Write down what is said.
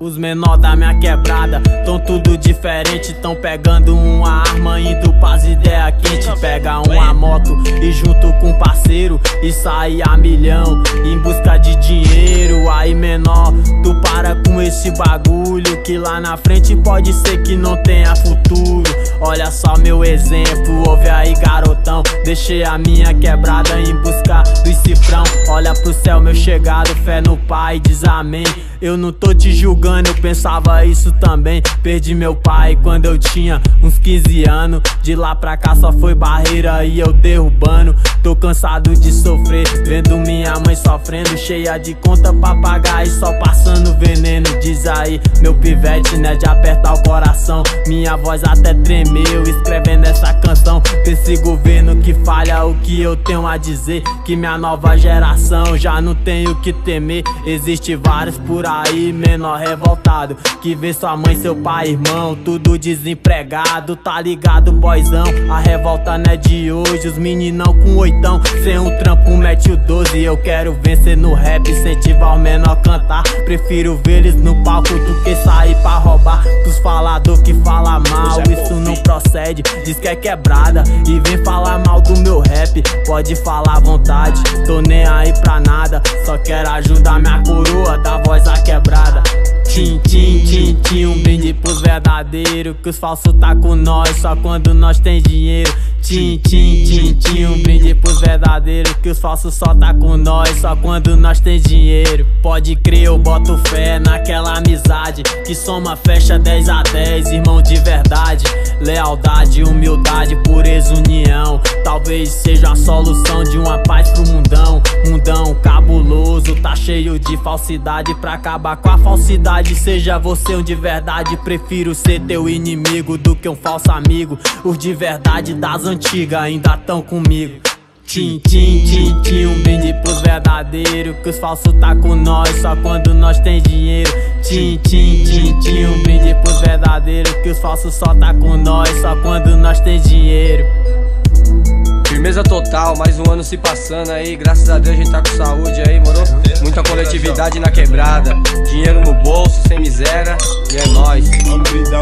Os menor da minha quebrada tão tudo diferente, tão pegando uma arma, indo pras ideias quentes. Pega uma moto e junto com um parceiro e sai a milhão em busca de dinheiro. Aí menor, tu para com esse bagulho, que lá na frente pode ser que não tenha futuro. Olha só meu exemplo, ouve aí garotão. Deixei a minha quebrada em busca do cifrão. Olha pro céu meu chegado, fé no pai, diz amém. Eu não tô te julgando, eu pensava isso também. Perdi meu pai quando eu tinha uns 15 anos. De lá pra cá só foi barreira e eu derrubando. Tô cansado de sofrer, vendo minha mãe sofrendo, cheia de conta pra pagar e só passando veneno. Diz aí, meu pivete, né, de apertar o coração. Minha voz até tremeu escrevendo essa canção. Desse governo que falha o que eu tenho a dizer, que minha nova geração já não tem o que temer. Existe vários por aí, menor revoltado, que vê sua mãe, seu pai, irmão, tudo desempregado. Tá ligado, boyzão? A revolta não é de hoje. Os meninão com oitão, sem um trampo mete o 12. Eu quero vencer no rap, incentivar o menor cantar. Prefiro ver eles no palco do que sair pra roubar. Dos falador que fala mal, isso não procede. Diz que é quebrada e vem falar mal do meu rap. Pode falar à vontade, tô nem aí pra nada. Só quero ajudar minha coroa, da voz à quebrada. Tim, tim, tim, tim, um brinde pros verdadeiros, que os falsos tá com nós só quando nós tem dinheiro. Tim, tim, tim, tim, um brinde pros verdadeiros, que os falsos só tá com nós só quando nós tem dinheiro. Pode crer, eu boto fé naquela amizade que soma, fecha 10 a 10, irmão de verdade. Lealdade, humildade, pureza, união, talvez seja a solução de uma paz pro mundão. Mundão cabuloso, tá cheio de falsidade, pra acabar com a falsidade seja você um de verdade. Prefiro ser teu inimigo do que um falso amigo. Os de verdade das antigas ainda tão comigo. Tim, tim, tim, tim, um brinde pros verdadeiros, que os falsos tá com nós só quando nós tem dinheiro. Tim, tim, tim, tim, um brinde pros verdadeiros, que os falsos só tá com nós só quando nós tem dinheiro. Firmeza total, mais um ano se passando aí, graças a Deus a gente tá com saúde aí, moro? Muita coletividade na quebrada, dinheiro no bolso, sem miséria, e é nóis.